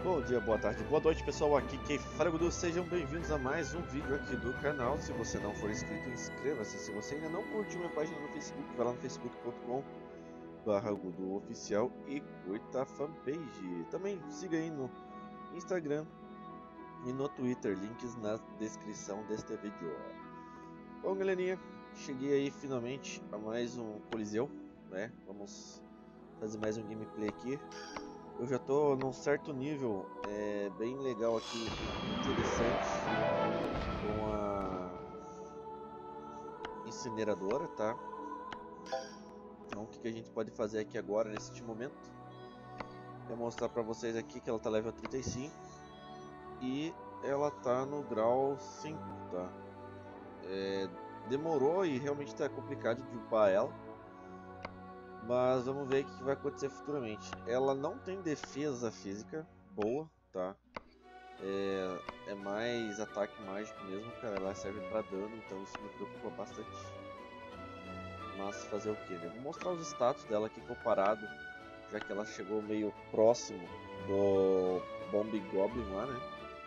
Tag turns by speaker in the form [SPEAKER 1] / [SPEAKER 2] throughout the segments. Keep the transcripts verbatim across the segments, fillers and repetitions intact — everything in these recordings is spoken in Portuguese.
[SPEAKER 1] Bom dia, boa tarde, boa noite pessoal, aqui quem fala é o Gudu, sejam bem-vindos a mais um vídeo aqui do canal. Se você não for inscrito, inscreva-se. Se você ainda não curtiu minha página no Facebook, vai lá no facebook ponto com barra Gudu Oficial e curta a fanpage. Também siga aí no Instagram e no Twitter, links na descrição deste vídeo. Bom galerinha, cheguei aí finalmente a mais um Coliseu, né? Vamos fazer mais um gameplay aqui. Eu já tô num certo nível é, bem legal aqui, interessante, com a incineradora, tá? Então o que, que a gente pode fazer aqui agora, neste momento, é mostrar pra vocês aqui que ela tá level trinta e cinco e ela tá no grau cinco, tá? É, demorou e realmente tá complicado de upar ela. Mas vamos ver o que vai acontecer futuramente. Ela não tem defesa física boa, tá? É, é mais ataque mágico mesmo, cara. Ela serve pra dano, então isso me preocupa bastante. Mas fazer o que, né? Vou mostrar os status dela aqui comparado, já que ela chegou meio próximo do Bomb Goblin lá, né?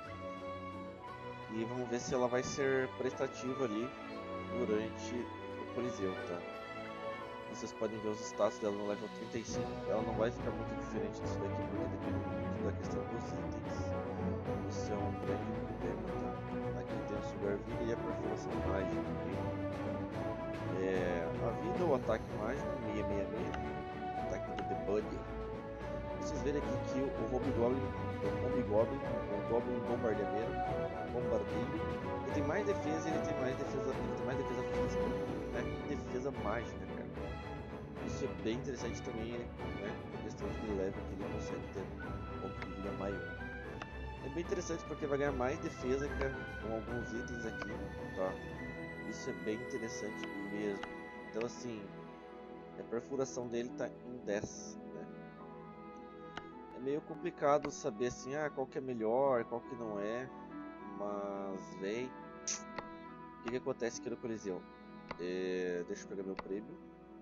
[SPEAKER 1] E vamos ver se ela vai ser prestativa ali durante o Coliseu, tá? Vocês podem ver os status dela no level trinta e cinco. Ela não vai ficar muito diferente disso daqui, porque depende muito da questão dos itens. Isso é um grande problema, tá? Aqui tem o sugar vida e a perfuração mágica, ok? É, a vida, o ataque mágico, seiscentos e sessenta e seis. Ataque do debug. Vocês verem aqui que o Hobgoblin, o Hobgoblin, o Goblin bombardeiro, bombardeio, ele tem mais defesa, ele tem mais defesa, ele tem mais defesa física, né? E defesa mágica, cara. Isso é bem interessante também, né? A questão de level que ele consegue ter um ponto de vida maior. É bem interessante porque vai ganhar mais defesa com alguns itens aqui, tá? Isso é bem interessante mesmo. Então assim, a perfuração dele tá em dez, né? É meio complicado saber assim, ah, qual que é melhor, qual que não é. Mas, véi, o que que acontece aqui no Coliseu? É... Deixa eu pegar meu prêmio.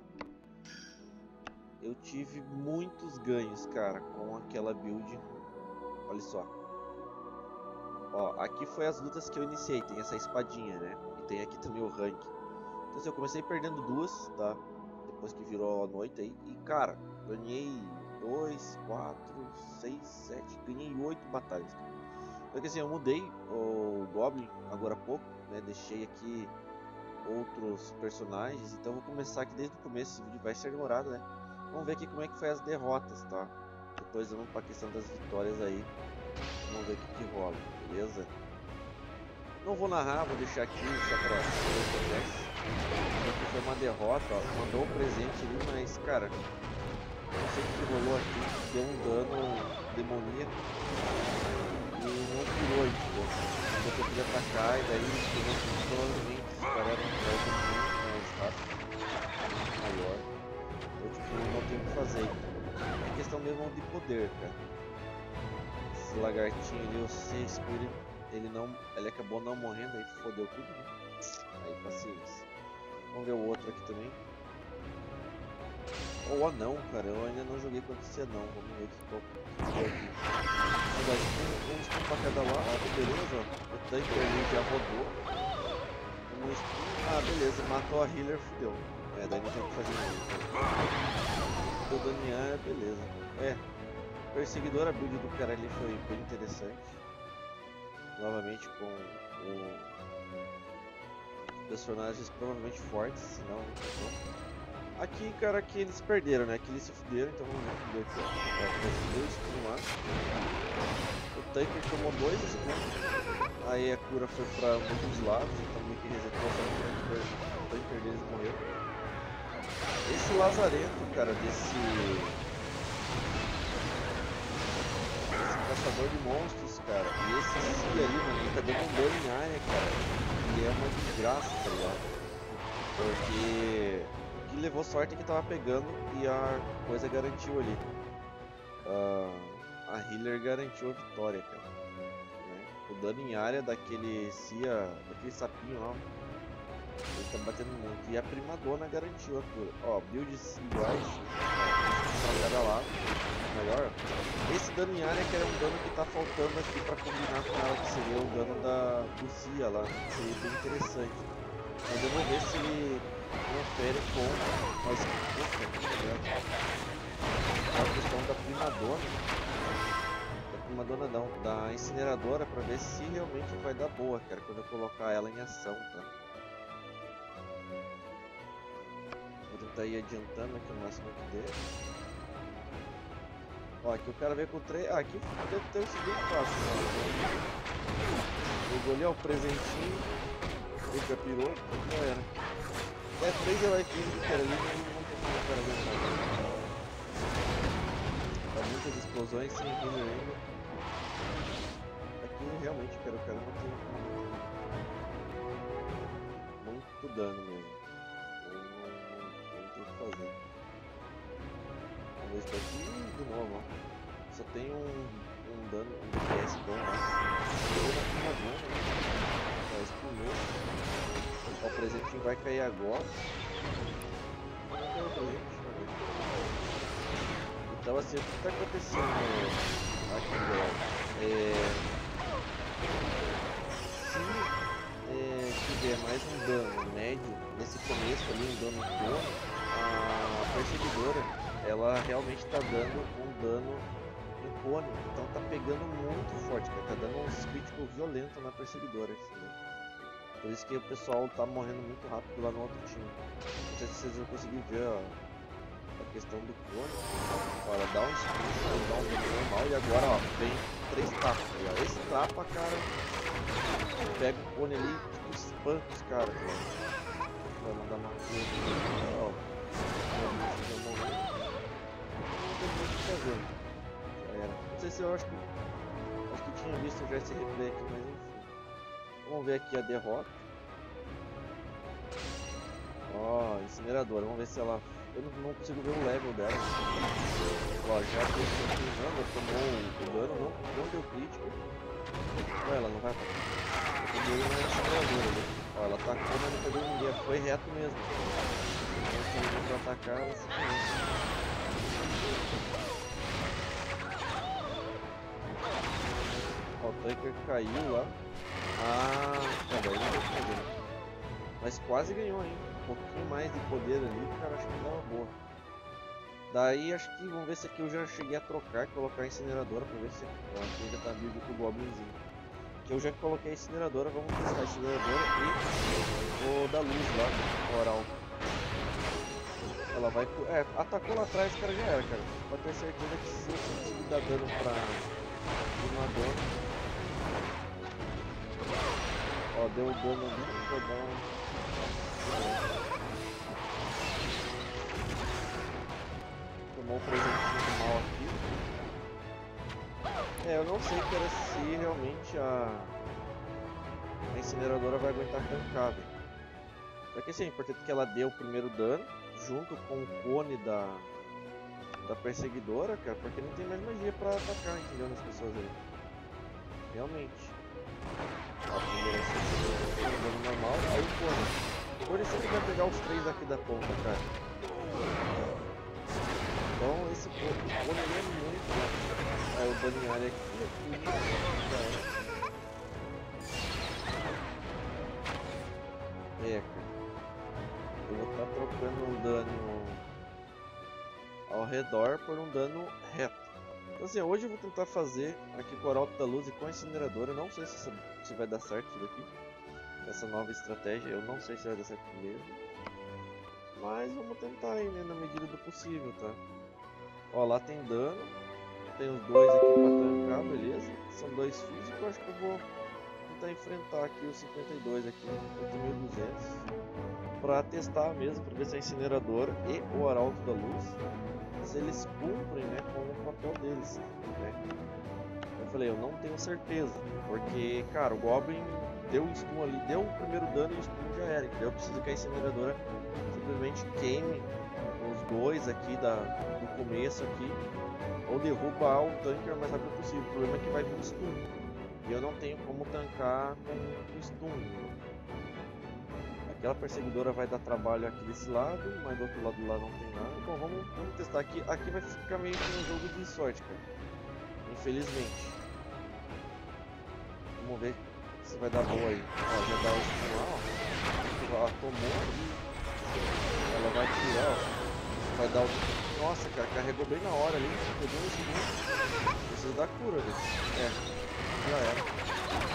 [SPEAKER 1] Eu tive muitos ganhos, cara, com aquela build. Olha só. Ó, aqui foi as lutas que eu iniciei. Tem essa espadinha, né? E tem aqui também o rank. Então assim, eu comecei perdendo duas, tá? Depois que virou a noite aí. E, cara, ganhei dois, quatro, seis, sete. Ganhei oito batalhas, cara. Só que assim, eu mudei o Goblin agora há pouco, né? Deixei aqui outros personagens. Então eu vou começar aqui desde o começo. Esse vídeo vai ser demorado, né? Vamos ver aqui como é que foi as derrotas, tá? Depois vamos para a questão das vitórias aí. Vamos ver o que, que rola, beleza? Não vou narrar, vou deixar aqui só para ver o que acontece. Aqui foi uma derrota, ó. Mandou um presente ali, mas cara, não sei o que rolou aqui. Deu um dano demoníaco e não curou, entendeu? Mandou que eu queria atacar e daí provavelmente esse cara era um cara muito mais rápido, muito maior. Eu tipo, não tenho o que fazer. É questão mesmo de poder, cara. Esse lagartinho ali, o C Spirit, ele não. Ele acabou não morrendo, aí fodeu tudo, né? Aí paciência. Vamos ver o outro aqui também. O anão, cara, eu ainda não joguei contra esse anão. Vamos ver aqui qual que é aqui. Um, um spin pra cada lado, beleza? O tanque ali já rodou. Um spin. Ah, beleza, matou a healer, fudeu. É, daí não tem o que fazer nada. Vou danear, beleza. É, perseguidora, a build do cara ali foi bem interessante. Novamente com o... personagens provavelmente fortes, senão não. Aqui, cara, aqui eles perderam, né? Aqui eles se fuderam, então vamos ver o que deu aqui, ó. É, dois spin lá. O tanque tomou dois spin. Aí a cura foi pra um dos lados, então meio que resetou a o tanque deles morreu. Esse lazarento, cara, desse... esse caçador de monstros, cara, e esse C ali, mano, ele tá dando um dano em área, cara, e é uma desgraça, tá ligado? Porque o que levou sorte é que tava pegando e a coisa garantiu ali. Uh, a healer garantiu a vitória, cara. Né? O dano em área daquele Cia, daquele sapinho lá, Ele tá batendo muito. E a primadona garantiu a cura. Ó, builds iguais. Pra cada lado. Melhor. Esse dano em área que era um dano que tá faltando aqui pra combinar com ela, que seria o dano da Lucia lá. Seria bem interessante. Mas eu vou ver se ele confere com mas, a questão da primadona. Da primadona não, da incineradora, pra ver se realmente vai dar boa, cara, quando eu colocar ela em ação, tá? Vou tentar ir adiantando aqui o máximo que der. Ó, aqui o cara veio com três. Ah, aqui deve ter o seguinte passo, né? Pegou ali, ó, o presentinho. Ele já pirou, já era. É três Life Games, cara, ali não, não tem como o cara aguentar. Tá muitas explosões sem healer ainda. Aqui realmente, cara, o cara não tem muito dano mesmo. Não, não, não, não tem o que fazer. Vamos ver isso daqui de novo, ó. Só tem um, um dano, um D P S bom lá. Pegou na primadona, né? Ó, explodiu. Ó, o presentinho vai cair agora. Não caiu o presente. Então assim, o que está acontecendo aqui, galera? É... Se é, tiver mais um dano médio nesse começo ali, um dano bom, a perseguidora, ela realmente está dando um dano em cone. Então tá pegando muito forte, cara. Tá dando uns críticos violentos na perseguidora. Assim, por isso que o pessoal tá morrendo muito rápido lá no outro time. Não sei se vocês vão conseguir ver ó, a questão do cone. Olha, dá um sprint, dá um dano normal e agora ó, vem três tapas. Tá? Esse tapa, cara, pega o cone ali tipo espanca os caras. Vai mandar uma coisa. Ó, não tem muito o que fazer. Já era. Não sei se eu acho que. Acho que tinha visto já esse replay aqui, mas enfim. Vamos ver aqui a derrota. Ó, oh, incineradora. Vamos ver se ela... Eu não, não consigo ver o level dela. Ó, já funcionando, tomou o dano, não, não deu crítico. Ó, ela não vai atacar. O primeiro não é incineradora ali. Ó, ela atacou, mas não pegou ninguém. Foi reto mesmo. Então, se ele não atacar, ela se conhece. Ó, o tanker caiu lá. Ah, tá bem, não deu poder. Mas quase ganhou ainda. Um pouquinho mais de poder ali, cara, acho que dava boa. Daí acho que vamos ver se aqui eu já cheguei a trocar, colocar a incineradora pra ver se aqui ainda tá build com o Goblinzinho. Aqui eu já coloquei a incineradora, vamos testar a incineradora e o da luz lá, o oral. Ela vai. É, atacou lá atrás, cara, já era, cara. Pode ter certeza que se eu conseguir dar dano pra uma dona. Ó, deu o dano ali, vou dar um... Tomou um presentinho mal aqui. É, eu não sei, cara, se realmente a... a incineradora vai aguentar tancar, velho. Porque assim, é importante que ela dê o primeiro dano, junto com o cone da... da perseguidora, cara, porque não tem mais magia pra atacar, entendeu, nas pessoas aí. Realmente. A primeira é dano normal, aí o cone. Por isso que vai pegar os três aqui da ponta, cara. Então esse cone é muito bom. Aí o dano em área aqui, aqui, é, cara. Eu vou estar trocando um dano ao redor por um dano reto. Então assim, hoje eu vou tentar fazer aqui com o Arauto da Luz e com a incineradora. Não sei se, se vai dar certo isso daqui. Essa nova estratégia, eu não sei se vai dar certo mesmo. Mas vamos tentar aí, né, na medida do possível, tá? Ó, lá tem dano. Tem os dois aqui pra tancar, beleza. São dois físicos, acho que eu vou tentar enfrentar aqui os cinquenta e dois aqui, oito mil e duzentos. Pra testar mesmo, pra ver se a incineradora e o Arauto da Luz, se eles cumprem, né, com o papel deles, né? Eu falei, eu não tenho certeza, porque, cara, o Goblin deu um stun ali, deu o primeiro dano e o stun já era, entendeu? Eu preciso que a incineradora simplesmente queime os dois aqui da, do começo aqui, ou derruba o tanker o mais rápido possível. O problema é que vai vir stun, e eu não tenho como tancar com o stun. Aquela perseguidora vai dar trabalho aqui desse lado, mas do outro lado lá não tem nada. Bom, vamos, vamos testar aqui. Aqui vai ficar meio que um jogo de sorte, cara. Infelizmente. Vamos ver se vai dar boa aí. Ó, já dá o stun lá, ó. Ela tomou ali. Ela vai tirar, ó. Vai dar o... Nossa, cara, carregou bem na hora ali. Pegou um segundo. Precisa da cura, velho. É, já era.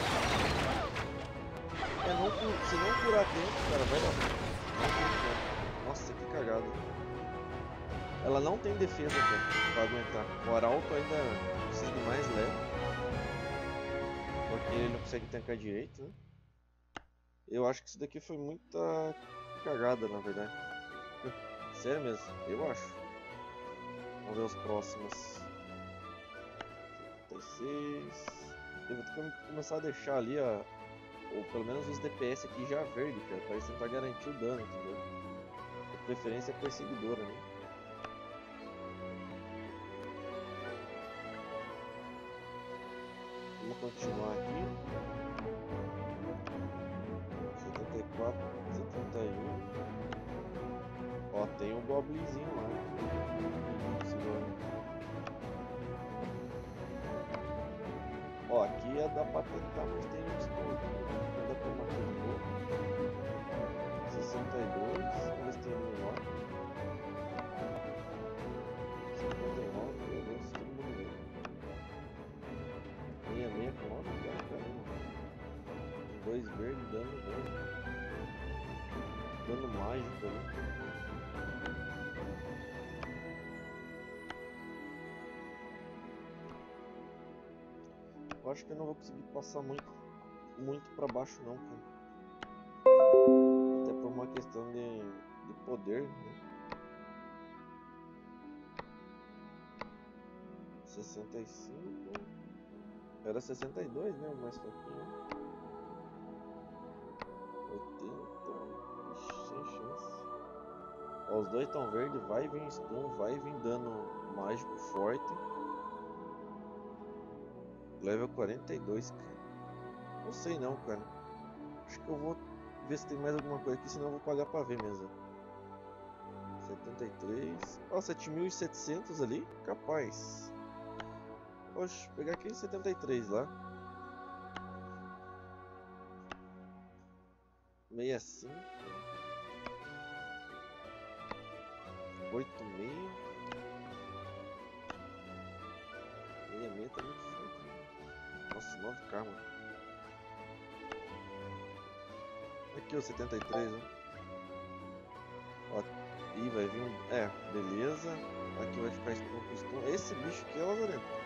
[SPEAKER 1] É, não, se não curar tempo, cara, vai dar. Não tem tempo. Nossa, que cagada. Ela não tem defesa, cara, pra aguentar. O Arauto ainda precisa de mais leve. Porque ele não consegue tancar direito, né? Eu acho que isso daqui foi muita cagada, na verdade. Sério mesmo, eu acho. Vamos ver os próximos. setenta e seis. Eu vou ter que começar a deixar ali a... ou pelo menos os D P S aqui já verde, cara, para tentar garantir o dano, entendeu? De preferência é perseguidora, né? Vamos continuar aqui. setenta e quatro, setenta e um. Ó, tem um goblinzinho lá. Ó, aqui ia dar pra tentar, mas tem um desconto. Não dá pra matar de novo. sessenta e dois, vamos ver se tem um lá. cinquenta e nove, meu Deus, todo mundo vê. sessenta e seis com nove, cara, caramba. Dois verdes, dano bom. Dano mágico ali. Eu acho que eu não vou conseguir passar muito, muito pra baixo não, cara. Até por uma questão de, de poder, né? sessenta e cinco. Era sessenta e dois, né? O mais fraquinho. oitenta. Ixi, sem chance. Ó, os dois estão verdes. Vai vir stun, vai vir dano mágico forte. Level quarenta e dois, cara. Não sei não, cara. Acho que eu vou ver se tem mais alguma coisa aqui, senão eu vou pagar pra ver mesmo. setenta e três. Ó, sete mil e setecentos ali. Capaz. Poxa, pegar aquele setenta e três lá. sessenta e cinco. oitenta e seis. sessenta e seis tá muito forte. Nossa, nove K, mano. Aqui o setenta e três, ó. Ó, e vai vir um... É, beleza. Aqui vai ficar stun com stun. Esse bicho aqui é lazarento.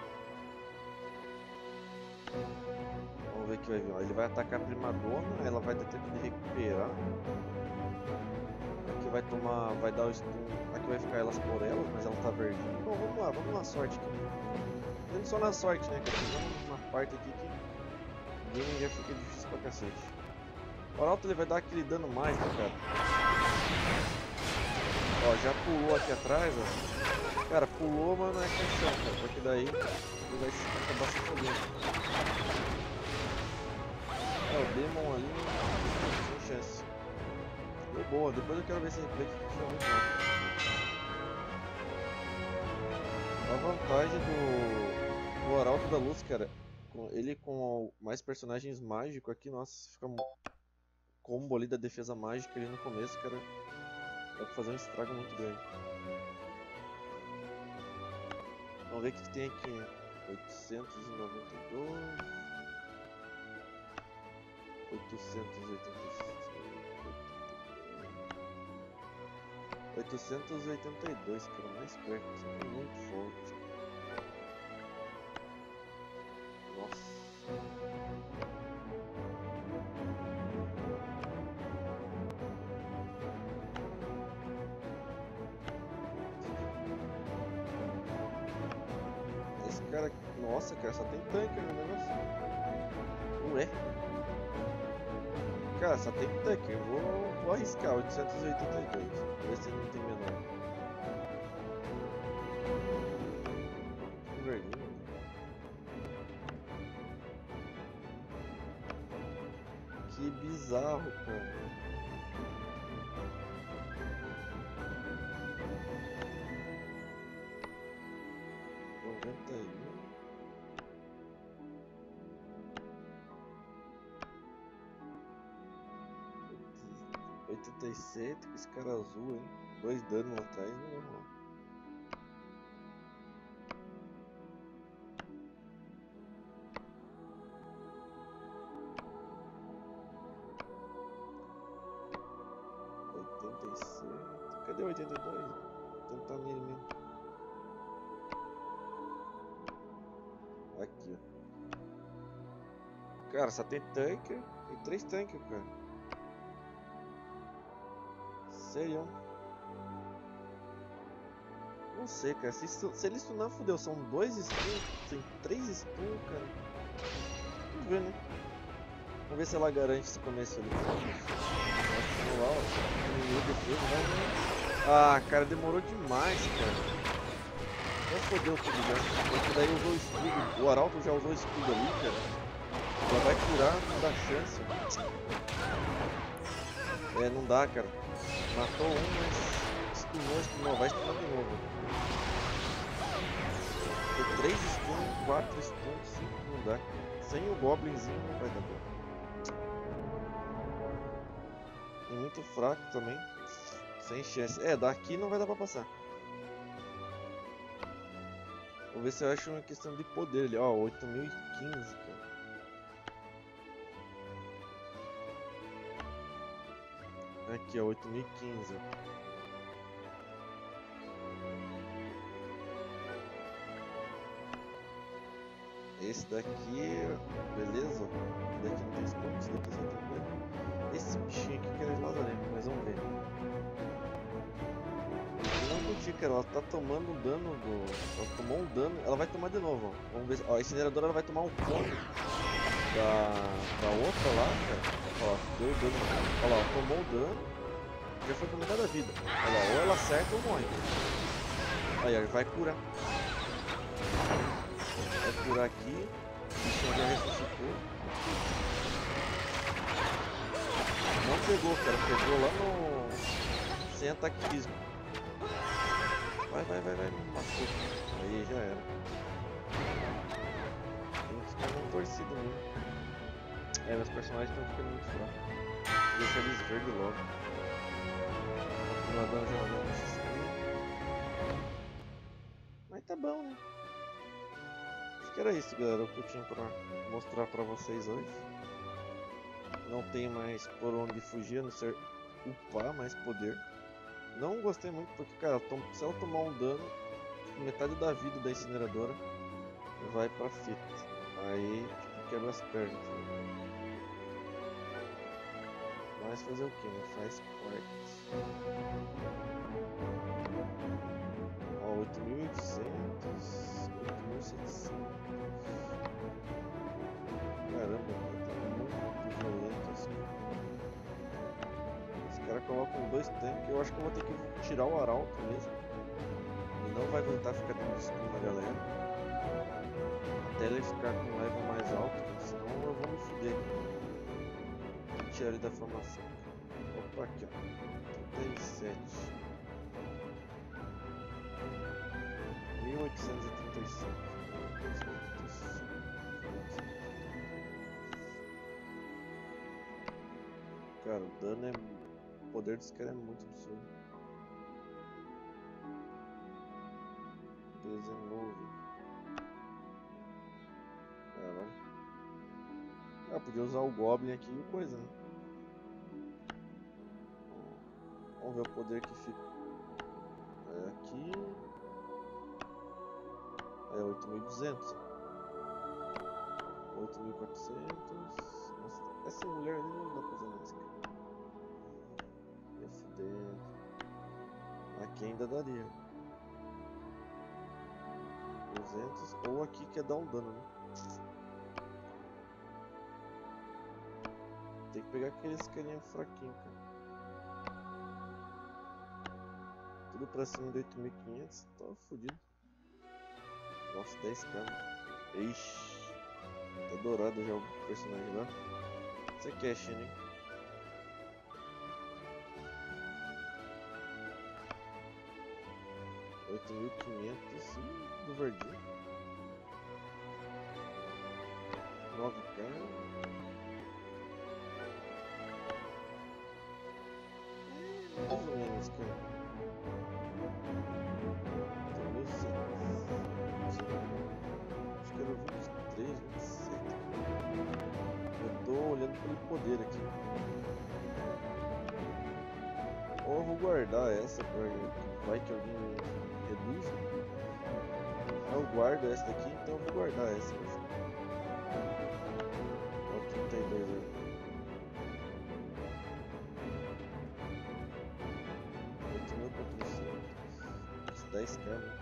[SPEAKER 1] Vamos ver o que vai vir. Ó, ele vai atacar a primadona, ela vai ter tempo de recuperar. Aqui vai tomar... vai dar o stun. Aqui vai ficar elas por elas, mas ela tá verdinha. Bom, vamos lá, vamos na sorte aqui. Não só na sorte, né? Que tem uma parte aqui que o game já fica difícil pra cacete. O Arauto ele vai dar aquele dano mágico, cara. Ó, já pulou aqui atrás, ó. Cara, pulou, mas não é questão, cara. Porque daí ele vai acabar se fodendo. É, o Demon ali, sem chance. Deu boa, depois eu quero ver esse replay que funciona muito rápido. A vantagem do, do Arauto da Luz, cara, com ele com mais personagens mágicos aqui, nossa, fica um combo ali da defesa mágica ali no começo, cara, dá pra fazer um estrago muito grande. Vamos ver o que, que tem aqui. oitocentos e noventa e dois, oitocentos e oitenta e seis, oitocentos e oitenta e dois, cara, mais perto, isso é muito forte. Nossa. Esse cara, nossa, cara, só tem tanque no negócio. Ué? Cara, só tem tanque, eu vou, vou arriscar oitocentos e oitenta e dois, ver se ele não tem menor. Que verdinho. Que bizarro, cara. oitenta e sete com esse cara azul, hein? Dois danos lá atrás, não vamos lá. oitenta e sete. Cadê o oitenta e dois? Vou tentar nele mesmo. Aqui, ó. Cara, só tem tanque e três tanques, cara. Sério? Não sei, cara. Se, se ele stunar, fudeu. São dois stuns, tem três stuns, cara. Vamos ver, né? Vamos ver se ela garante esse começo ali. Vamos lá, ó. Inimigo defesa, né? Ah, cara, demorou demais, cara. Já fodeu tudo, né? Porque daí usou o escudo. O Arauto já usou o escudo ali, cara. Ela vai curar, não dá chance. É, não dá, cara. Matou um, mas stunou, stunou. Vai stunar de novo. Tem três stuns, quatro stuns, cinco não dá. Sem o Goblinzinho não vai dar bom. É muito fraco também. Sem chance. É, daqui não vai dar pra passar. Vou ver se eu acho uma questão de poder ali. Ó, oito mil e quinze, cara. Aqui, ó, oito mil e quinze. Esse daqui, beleza? Esse daqui não tem scope, esse daqui só tem coisa. Esse bichinho aqui que é lazarento, mas vamos ver. Eu não curti, cara, ela tá tomando um dano do... Ela tomou um dano, ela vai tomar de novo, ó. Vamos ver, ó, a incineradora ela vai tomar um cone da... da outra lá, cara. Ó, deu dano, olha lá, tomou o dano, já foi pra metade da vida. Olha lá, ou ela acerta ou morre. Aí, ó, vai curar. Vai curar aqui. O bichinho já ressuscitou. Não pegou, cara. Pegou lá no... sem ataque físico. Vai, vai, vai, vai. Matou. Aí já era. Tem que ficar numa torcida mesmo. É, meus personagens estão ficando muito fracos. Deixa eles verdes logo. Continuar dando já dando esse skin. Mas tá bom, né? Acho que era isso, galera, o que eu tinha pra mostrar pra vocês hoje. Não tem mais por onde fugir, a não ser upar mais poder. Não gostei muito porque, cara, se ela tomar um dano, metade da vida da incineradora vai pra fita. Aí, tipo, quebra as pernas. Mas fazer o que, né? Faz parte. Ó, oito mil e oitocentos, oito mil e setecentos. Caramba, tá muito violento assim. Os caras colocam dois tanques. Eu acho que eu vou ter que tirar o Arauto mesmo. Ele não vai aguentar ficar dando stun na galera. Até ele ficar com um level mais alto, senão eu vou me fuder. Vou tirar ele da formação. Opa, aqui ó. trinta e sete. mil oitocentos e trinta e cinco. Cara, o dano é... O poder desse cara é muito absurdo. dezenove. Caralho. Ah, podia usar o Goblin aqui e coisa, né? Vamos ver o poder que fica. É aqui. É oito mil e duzentos. oito mil e quatrocentos. Nossa, essa mulher ali não dá pra fazer mais, cara. Ia fuder. Aqui ainda daria. duzentos. Ou aqui que é dar um dano, né? Tem que pegar aqueles carinha fraquinho, cara. Tudo pra cima de oito mil e quinhentos. Tô fudido. Nossa, dez k. Ixi. Tá dourado já o personagem lá. Isso aqui é Shin, hein? oito mil e quinhentos. Ih, do verdinho. nove k. quantos, cara? Tem mil e setecentos. Acho que era vinte e três, vinte e sete. Eu tô olhando pelo poder aqui. Ou eu vou guardar essa pra vai que alguém reduz. Eu guardo essa daqui, então eu vou guardar essa. Ó, trinta e dois aí. oito mil quatrocentos. dez k, né?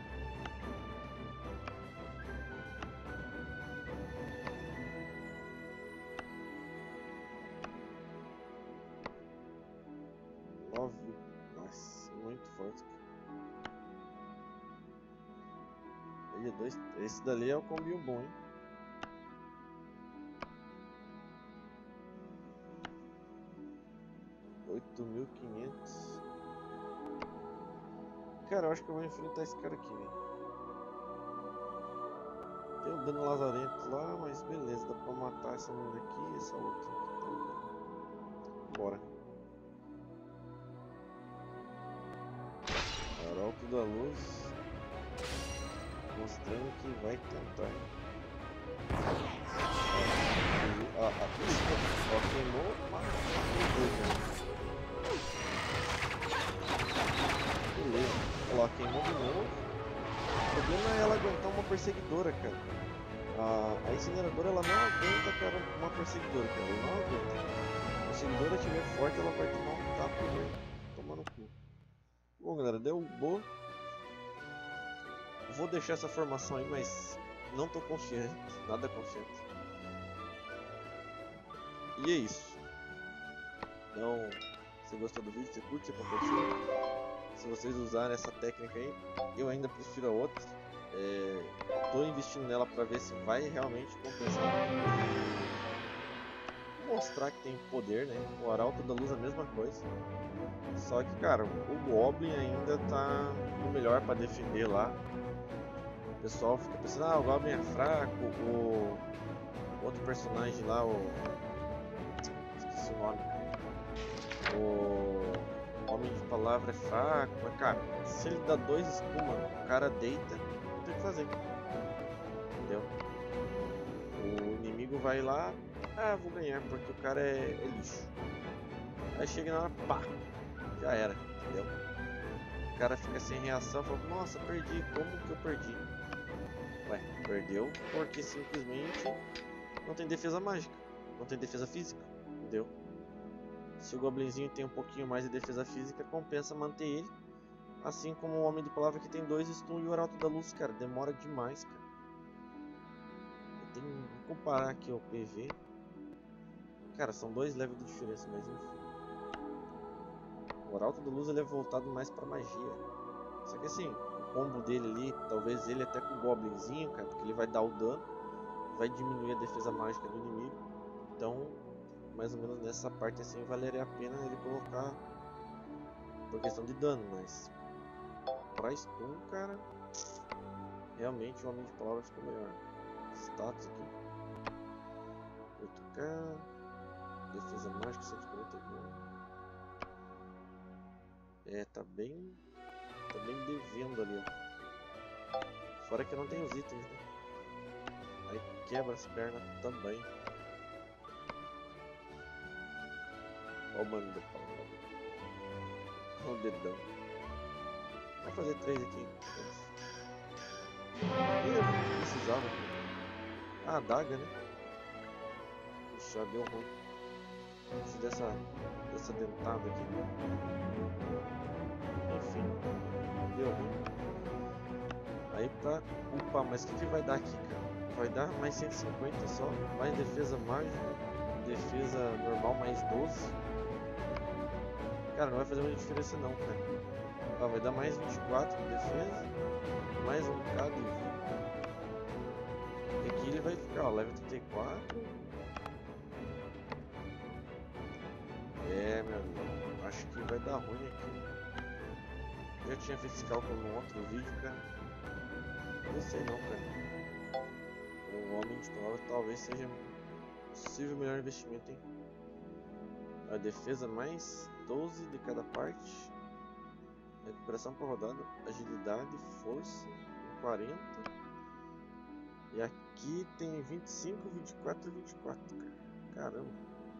[SPEAKER 1] nove. Nossa, muito forte. Aí é dois. Esse dali é o combinho bom, hein? oito mil e quinhentos. Cara, eu acho que eu vou enfrentar esse cara aqui, velho. Tem o dano lazarento lá, mas beleza, dá pra matar essa menina aqui e essa outra aqui também. Bora. Arauto da Luz mostrando que vai tentar. Ah, ah, isso, ó, queimou, mas beleza. Olha lá, queimou de novo. O problema é ela aguentar uma perseguidora, cara. A, a incineradora ela não aguenta, cara, uma perseguidora, cara. Ela não aguenta. Se a perseguidora estiver forte, ela vai tomar um tapa e vai tomar no cu. Bom, galera, deu boa. Vou deixar essa formação aí, mas não tô confiante, nada confiante. E é isso. Então, se você gostou do vídeo, você curte, você compartilha. Se vocês usarem essa técnica aí, eu ainda prefiro a outra. É, tô investindo nela para ver se vai realmente compensar. E mostrar que tem poder, né? O Arauto da Luz é a mesma coisa. Só que, cara, o Goblin ainda tá no melhor para defender lá. O pessoal fica pensando, ah, o Goblin é fraco, o outro personagem lá, o... esqueci o nome. O Homem de Palavra é fraco, mas, cara, se ele dá dois espuma, o cara deita, não tem o que fazer. Entendeu? O inimigo vai lá, ah, vou ganhar, porque o cara é, é lixo. Aí chega na hora, pá, já era, entendeu? O cara fica sem reação, fala, nossa, perdi, como que eu perdi? Ué, perdeu porque simplesmente não tem defesa mágica, não tem defesa física, entendeu? Se o Goblinzinho tem um pouquinho mais de defesa física, compensa manter ele. Assim como o Homem de Palavra que tem dois stun e o Arauto da Luz, cara, demora demais, cara. Eu tenho que comparar aqui o P V. Cara, são dois levels de diferença, mas enfim. O Arauto da Luz ele é voltado mais pra magia. Só que assim, o combo dele ali, talvez ele até com o Goblinzinho, cara, porque ele vai dar o dano, vai diminuir a defesa mágica do inimigo. Então, mais ou menos nessa parte assim, valeria a pena ele colocar por questão de dano, mas pra stun, cara, realmente o Homem de Palavra ficou melhor. Status aqui, oito K, defesa mágica cento e quarenta e um. É, tá bem, tá bem devendo ali, ó. Fora que não tem os itens, né? Aí quebra as pernas também. Olha o mano do pau. Olha o dedão. Vou fazer três aqui. Eu não precisava. Ah, a adaga, né? Puxa, deu ruim. Preciso dessa, dessa dentada aqui. Enfim, deu ruim. Aí pra upar, mas o que, que vai dar aqui, cara? Vai dar mais cento e cinquenta só, mais defesa mágica, defesa normal mais doze. Cara, não vai fazer muita diferença não, cara. Ah, vai dar mais vinte e quatro de defesa, mais um K de vida. E aqui ele vai ficar, ó, level trinta e quatro. É, meu amigo, acho que vai dar ruim aqui. Eu já tinha feito esse cálculo no outro vídeo, cara. Não sei não, cara. O Homem de Palavra talvez seja possível o melhor investimento, hein? A defesa mais doze de cada parte. Recuperação por rodada, agilidade, força, quarenta. E aqui tem vinte e cinco, vinte e quatro e vinte e quatro, cara. Caramba.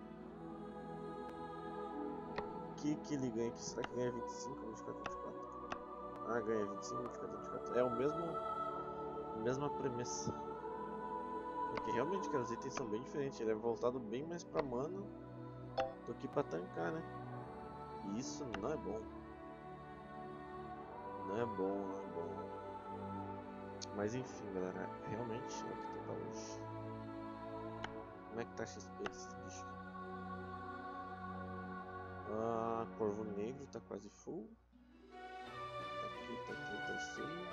[SPEAKER 1] O que que ele ganha aqui? Será que ganha vinte e cinco, vinte e quatro, vinte e quatro? Ah, ganha vinte e cinco, vinte e quatro, vinte e quatro. É o mesmo, a mesma premissa. Porque realmente, cara, os itens são bem diferentes. Ele é voltado bem mais pra mana do que pra tancar, né? E isso não é bom. Não é bom, não é bom. Mas enfim, galera, realmente é o que tem pra hoje. Como é que tá a X P desse bicho? Ah, Corvo Negro tá quase full. Aqui tá trinta e seis.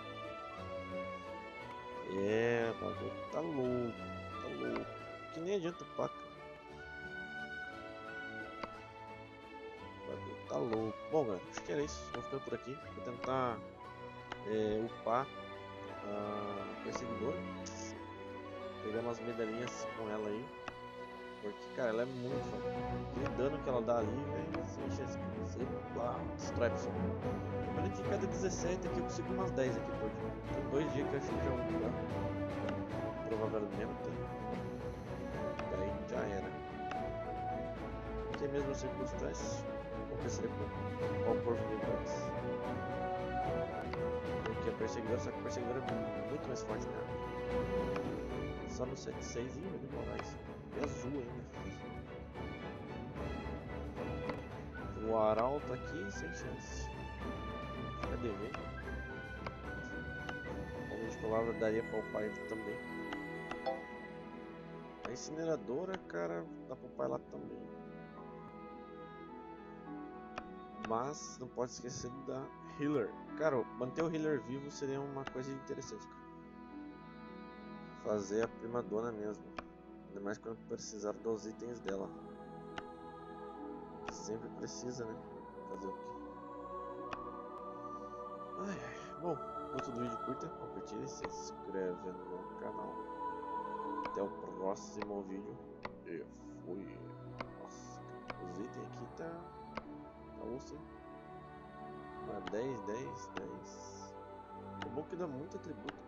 [SPEAKER 1] É, o bagulho tá louco, tá louco. Que nem adianta upar, cara. O bagulho tá louco. Bom, galera, acho que era isso. Vou ficando por aqui. Vou tentar é, upar a Perseguidora. Pegar umas medalhinhas com ela aí. Porque, cara, ela é muito forte. Aquele dano que ela dá ali, velho, sem chance. Você lá, destrói a pessoa. Quando de cada dezessete aqui, eu consigo umas dez aqui por dia. Tem dois dias que eu acho que já vou mudar. Provavelmente. Daí já era. Porque mesmo as circunstâncias, vou pensar qual corpo de antes. Porque a perseguidora, só que a perseguidora é muito mais forte, né? Só no sete seis e vai demorar isso. E azul ainda. O Arauto aqui sem chance. Fica devendo. Como de palavra daria para upar ele também. A incineradora, cara, dá pra upar lá também. Mas não pode esquecer da Healer. Cara, manter o Healer vivo seria uma coisa interessante, cara. Fazer a primadona mesmo. Ainda mais quando precisar dos itens dela. Sempre precisa, né? Fazer o quê? Ai, ai. Bom, gostou do vídeo, curta, compartilhe, se inscreve no canal. Até o próximo vídeo. E fui. Nossa, os itens aqui tá. Tá osso, hein? Ah, dez, dez, dez. É bom que dá muito atributo.